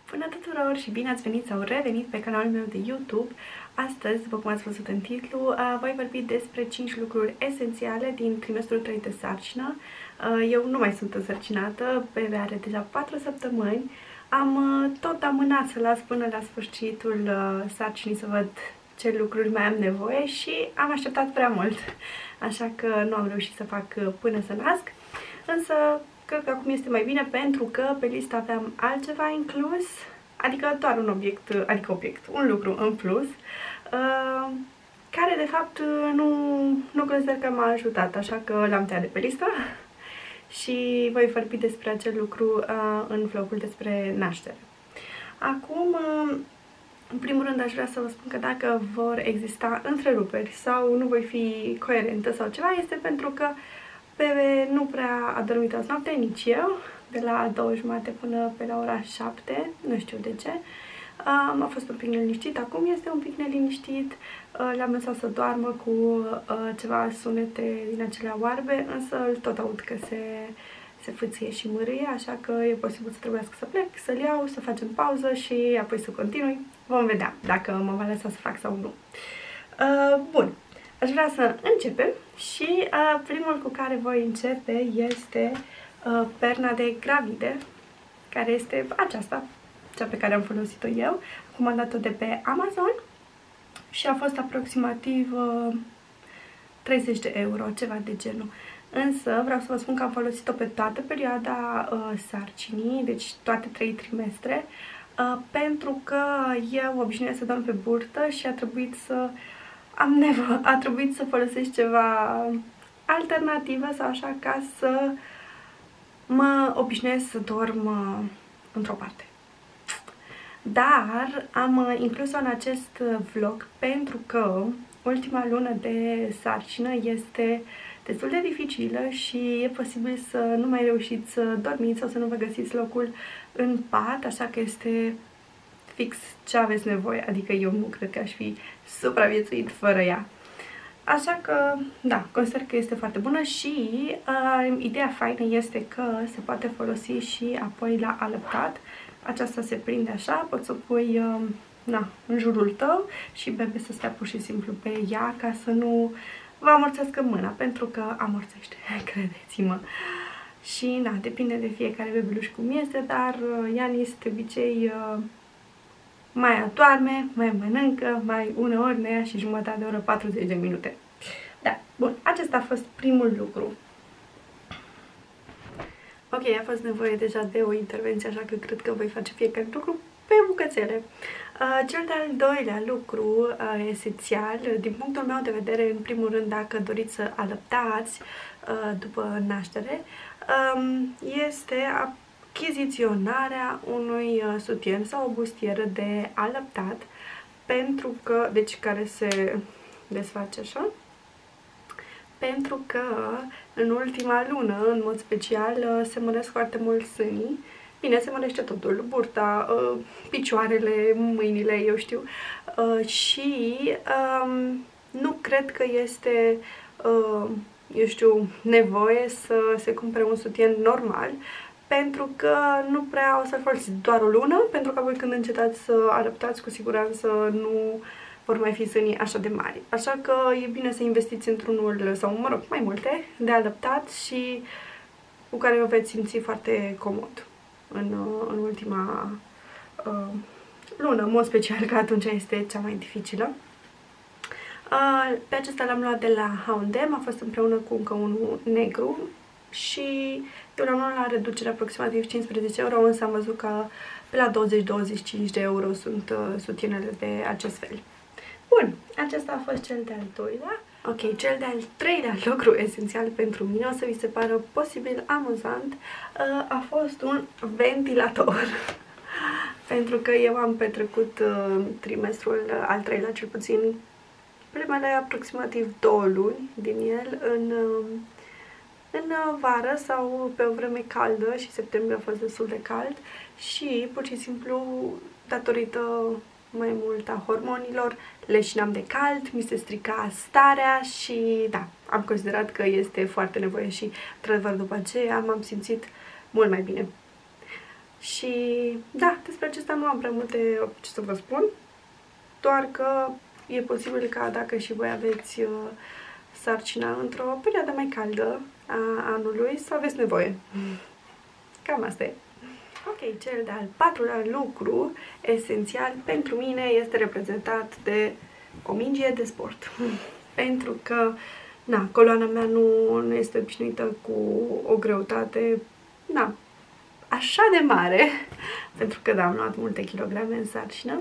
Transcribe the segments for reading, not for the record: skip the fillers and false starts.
Bună tuturor și bine ați venit sau revenit pe canalul meu de YouTube. Astăzi, după cum ați văzut în titlu, voi vorbi despre 5 lucruri esențiale din trimestrul 3 de sarcină. Eu nu mai sunt însărcinată, bebe are deja 4 săptămâni. Am tot amânat să las până la sfârșitul sarcinii să văd ce lucruri mai am nevoie și am așteptat prea mult. Așa că nu am reușit să fac până să nasc, însă cred că acum este mai bine pentru că pe listă aveam altceva inclus, adică doar un lucru în plus, care de fapt nu consider că m-a ajutat, așa că l-am tăiat de pe listă și voi vorbi despre acel lucru în vlogul despre naștere. Acum, în primul rând aș vrea să vă spun că dacă vor exista întreruperi sau nu voi fi coerentă sau ceva, este pentru că bebe nu prea a dormit azi noapte, nici eu, de la 2:30 până pe la ora 7, nu știu de ce. A fost un pic neliniștit, acum este un pic neliniștit, l-am lăsat să doarmă cu ceva sunete din acelea oarbe, însă îl tot aud că se fâție și mârâie, așa că e posibil să trebuiască să plec, să-l iau, să facem pauză și apoi să continui. Vom vedea dacă mă va lăsa să fac sau nu. Bun. Aș vrea să începem și primul cu care voi începe este perna de gravide, care este aceasta, cea pe care am folosit-o eu. Acum am dat-o de pe Amazon și a fost aproximativ 30 de euro, ceva de genul. Însă vreau să vă spun că am folosit-o pe toată perioada sarcinii, deci toate 3 trimestre, pentru că eu obișnuiesc să dorm pe burtă și a trebuit să folosesc ceva alternativă sau așa ca să mă obișnuiesc să dorm într-o parte. Dar am inclus-o în acest vlog pentru că ultima lună de sarcină este destul de dificilă și e posibil să nu mai reușiți să dormiți sau să nu vă găsiți locul în pat, așa că este fix ce aveți nevoie, adică eu nu cred că aș fi supraviețuit fără ea. Așa că, da, consider că este foarte bună și ideea faină este că se poate folosi și apoi la alăptat. Aceasta se prinde așa, poți să o pui în jurul tău și bebe să stea pur și simplu pe ea ca să nu vă amorțească mâna, pentru că amorțește, credeți-mă. Și, da, depinde de fiecare bebeluș cum este, dar Ianis de obicei mai adorme, mai mănâncă, mai uneori ne ia și jumătate de oră, 40 de minute. Da, bun, acesta a fost primul lucru. Ok, a fost nevoie deja de o intervenție, așa că cred că voi face fiecare lucru pe bucățele. Cel de-al doilea lucru esențial, din punctul meu de vedere, în primul rând, dacă doriți să alăptați după naștere, este achiziționarea unui sutien sau o bustieră de alăptat, pentru că, deci care se desface așa, pentru că în ultima lună, în mod special, se măresc foarte mult sânii. Bine, se mărește totul, burta, picioarele, mâinile, eu știu, și nu cred că este, eu știu, nevoie să se cumpere un sutien normal, pentru că nu prea o să-l folosiți doar o lună, pentru că voi când încetați să alăptați, cu siguranță nu vor mai fi sânii așa de mari. Așa că e bine să investiți într-unul, sau mă rog, mai multe, de alăptat și cu care vă veți simți foarte comod în ultima lună, în mod special că atunci este cea mai dificilă. Pe acesta l-am luat de la H&M, a fost împreună cu încă unul negru și eu l-am luat la reducere aproximativ 15 euro, însă am văzut că pe la 20-25 de euro sunt sutienele de acest fel. Bun, acesta a fost cel de-al doilea. Ok, cel de-al treilea lucru esențial pentru mine, o să vi se pară posibil amuzant, a fost un ventilator. Pentru că eu am petrecut trimestrul al treilea, cel puțin primele aproximativ 2 luni din el în vară sau pe o vreme caldă, și septembrie a fost destul de cald și pur și simplu datorită mai mult a hormonilor leșinam de cald, mi se strica starea și da, am considerat că este foarte nevoie și într-adevăr după aceea m-am simțit mult mai bine. Și da, despre acesta nu am prea multe ce să vă spun, doar că e posibil ca dacă și voi aveți sarcina într-o perioadă mai caldă a anului să aveți nevoie. Cam asta e. Ok, cel de-al patrulea lucru esențial pentru mine este reprezentat de o minge de sport. Pentru că, na, coloana mea nu este obișnuită cu o greutate, na, așa de mare, pentru că, da, am luat multe kilograme în sarcină.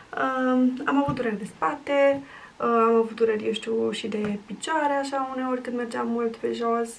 Am avut dureri de spate, am avut dureri, eu știu, și de picioare, așa, uneori când mergeam mult pe jos,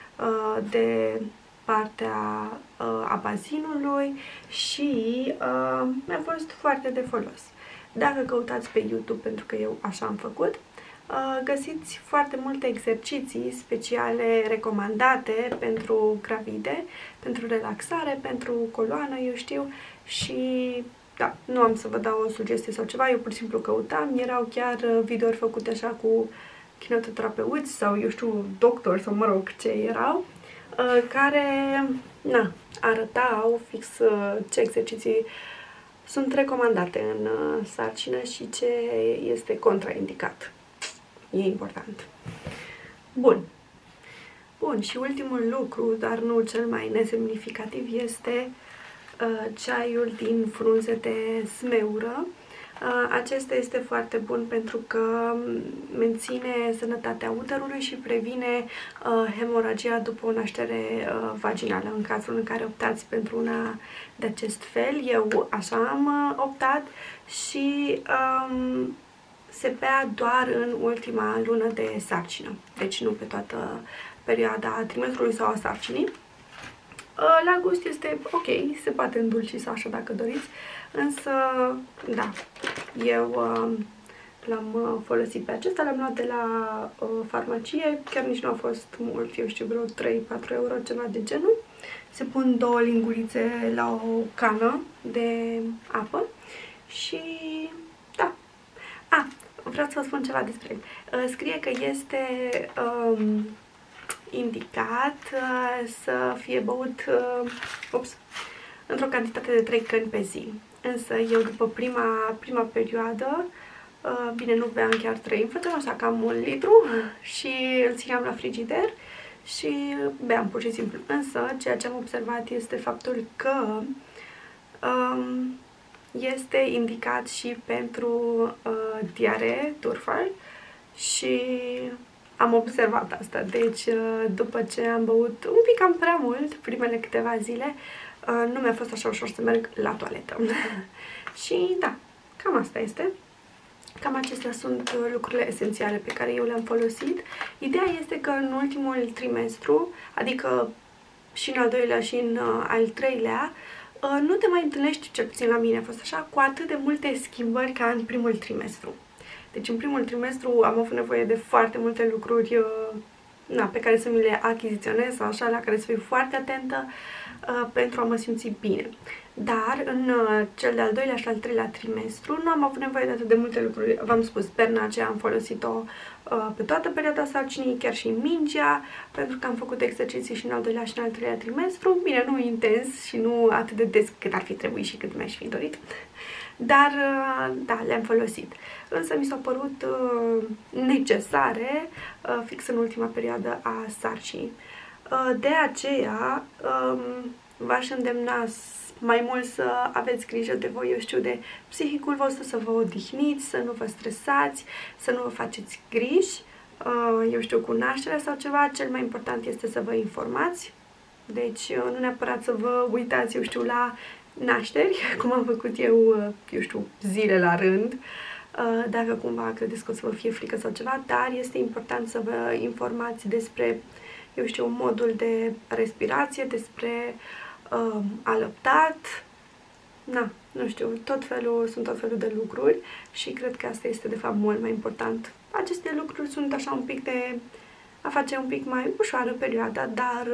de partea a bazinului și mi-a fost foarte de folos. Dacă căutați pe YouTube, pentru că eu așa am făcut, găsiți foarte multe exerciții speciale recomandate pentru gravide, pentru relaxare, pentru coloană, eu știu, și da, nu am să vă dau o sugestie sau ceva, eu pur și simplu căutam, erau chiar videouri făcute așa cu kinetoterapeuți sau, eu știu, doctori sau, mă rog, ce erau, care, na, arătau fix ce exerciții sunt recomandate în sarcină și ce este contraindicat. E important. Bun. Bun, și ultimul lucru, dar nu cel mai nesemnificativ, este ceaiul din frunze de smeură. Acesta este foarte bun pentru că menține sănătatea uterului și previne hemoragia după o naștere vaginală, în cazul în care optați pentru una de acest fel. Eu așa am optat și se bea doar în ultima lună de sarcină, deci nu pe toată perioada trimestrului sau a sarcinii. La gust este ok, se poate îndulci sau așa dacă doriți, însă, da, eu l-am folosit pe acesta, l-am luat de la farmacie, chiar nici nu a fost mult, eu știu, vreo 3-4 euro, ceva de genul. Se pun 2 lingurițe la o cană de apă și, da. Vreau să vă spun ceva despre el. Scrie că este indicat să fie băut într-o cantitate de 3 căni pe zi. Însă eu după prima perioadă, bine, nu beam chiar 3, îmi făceam așa cam 1 litru și îl țineam la frigider și beam pur și simplu. Însă ceea ce am observat este faptul că este indicat și pentru diaree, turfal, și am observat asta. Deci, după ce am băut un pic cam prea mult, primele câteva zile, nu mi-a fost așa ușor să merg la toaletă. Și da, cam asta este. Cam acestea sunt lucrurile esențiale pe care eu le-am folosit. Ideea este că în ultimul trimestru, adică și în al doilea și în al treilea, nu te mai întâlnești, cel puțin la mine a fost așa, cu atât de multe schimbări ca în primul trimestru. Deci în primul trimestru am avut nevoie de foarte multe lucruri pe care să mi le achiziționez sau așa, la care să fiu foarte atentă pentru a mă simți bine. Dar în cel de-al doilea și al treilea trimestru nu am avut nevoie de atât de multe lucruri. V-am spus, perna aceea am folosit-o pe toată perioada sarcinii, chiar și mingea, pentru că am făcut exerciții și în al doilea și în al treilea trimestru. Bine, nu intens și nu atât de des cât ar fi trebuit și cât mi-aș fi dorit, dar da, le-am folosit. Însă mi s-au părut necesare fix în ultima perioadă a sarcinii. De aceea v-aș îndemna mai mult să aveți grijă de voi, eu știu, de psihicul vostru, să vă odihniți, să nu vă stresați, să nu vă faceți griji, eu știu, cu nașterea sau ceva. Cel mai important este să vă informați, deci nu neapărat să vă uitați, eu știu, la nașteri, cum am făcut eu știu, zile la rând, dacă cumva credeți că o să vă fie frică sau ceva, dar este important să vă informați despre, eu știu, modul de respirație, despre alăptat, nu știu, sunt tot felul de lucruri și cred că asta este de fapt mult mai important. Aceste lucruri sunt așa un pic de a face un pic mai ușoară perioada, dar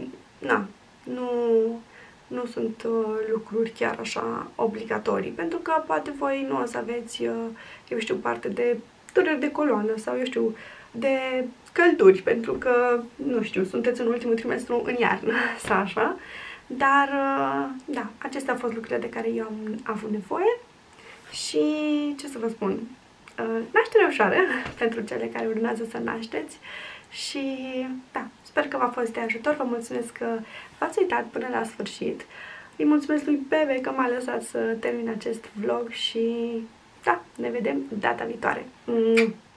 nu sunt lucruri chiar așa obligatorii, pentru că poate voi nu o să aveți, eu știu, parte de dureri de coloană sau, eu știu, de călduri, pentru că, nu știu, sunteți în ultimul trimestru în iarnă sau așa. Dar, da, acestea au fost lucrurile de care eu am avut nevoie și, ce să vă spun, naștere ușoară pentru cele care urmează să nașteți și, da, sper că v-a fost de ajutor, vă mulțumesc că v-ați uitat până la sfârșit, îi mulțumesc lui Bebe că m-a lăsat să termin acest vlog și, da, ne vedem data viitoare.